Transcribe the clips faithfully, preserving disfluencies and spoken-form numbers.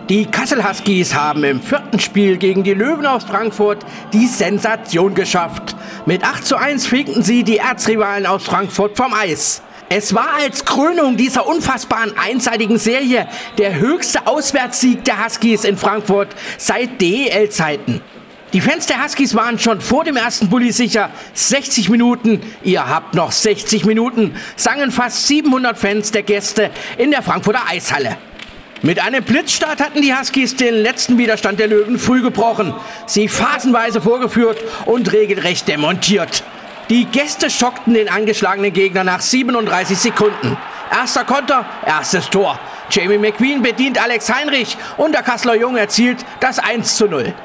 Die Kassel Huskies haben im vierten Spiel gegen die Löwen aus Frankfurt die Sensation geschafft. Mit acht zu eins fegten sie die Erzrivalen aus Frankfurt vom Eis. Es war als Krönung dieser unfassbaren einseitigen Serie der höchste Auswärtssieg der Huskies in Frankfurt seit D E L-Zeiten. Die Fans der Huskies waren schon vor dem ersten Bulli sicher. sechzig Minuten, ihr habt noch sechzig Minuten, sangen fast siebenhundert Fans der Gäste in der Frankfurter Eishalle. Mit einem Blitzstart hatten die Huskies den letzten Widerstand der Löwen früh gebrochen, sie phasenweise vorgeführt und regelrecht demontiert. Die Gäste schockten den angeschlagenen Gegner nach siebenunddreißig Sekunden. Erster Konter, erstes Tor. Jamie McQueen bedient Alex Heinrich und der Kasseler Junge erzielt das eins zu null.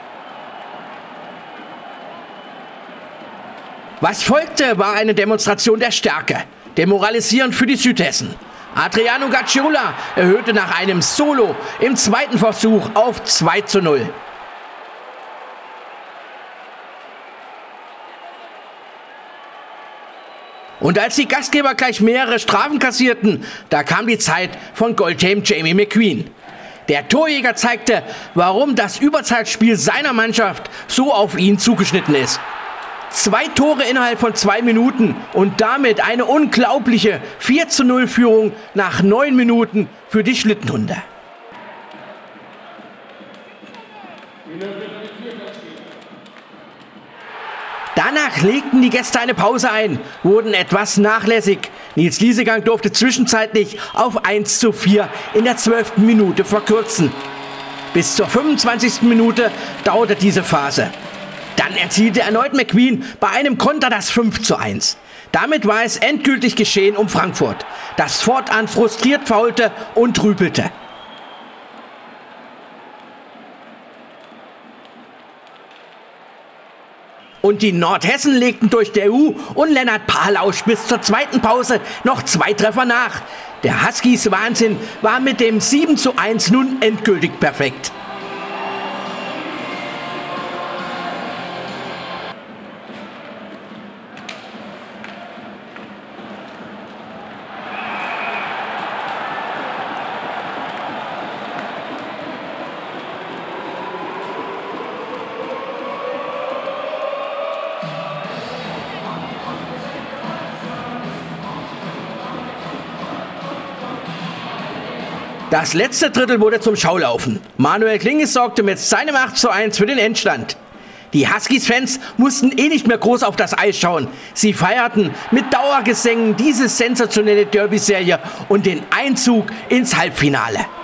Was folgte, war eine Demonstration der Stärke, demoralisierend für die Südhessen. Adriano Gacciola erhöhte nach einem Solo im zweiten Versuch auf zwei zu null. Und als die Gastgeber gleich mehrere Strafen kassierten, da kam die Zeit von Goldhelm Jamie McQueen. Der Torjäger zeigte, warum das Überzahlspiel seiner Mannschaft so auf ihn zugeschnitten ist. Zwei Tore innerhalb von zwei Minuten und damit eine unglaubliche vier zu null Führung nach neun Minuten für die Schlittenhunde. Danach legten die Gäste eine Pause ein, wurden etwas nachlässig. Nils Liesegang durfte zwischenzeitlich auf eins zu vier in der zwölften Minute verkürzen. Bis zur fünfundzwanzigsten Minute dauerte diese Phase. Dann erzielte erneut McQueen bei einem Konter das fünf zu eins. Damit war es endgültig geschehen um Frankfurt, das fortan frustriert faulte und rüpelte. Und die Nordhessen legten durch der U und Lennart Pahlausch bis zur zweiten Pause noch zwei Treffer nach. Der Huskies Wahnsinn war mit dem sieben zu eins nun endgültig perfekt. Das letzte Drittel wurde zum Schaulaufen. Manuel Klinges sorgte mit seinem acht zu eins für den Endstand. Die Huskies-Fans mussten eh nicht mehr groß auf das Eis schauen. Sie feierten mit Dauergesängen diese sensationelle Derby-Serie und den Einzug ins Halbfinale.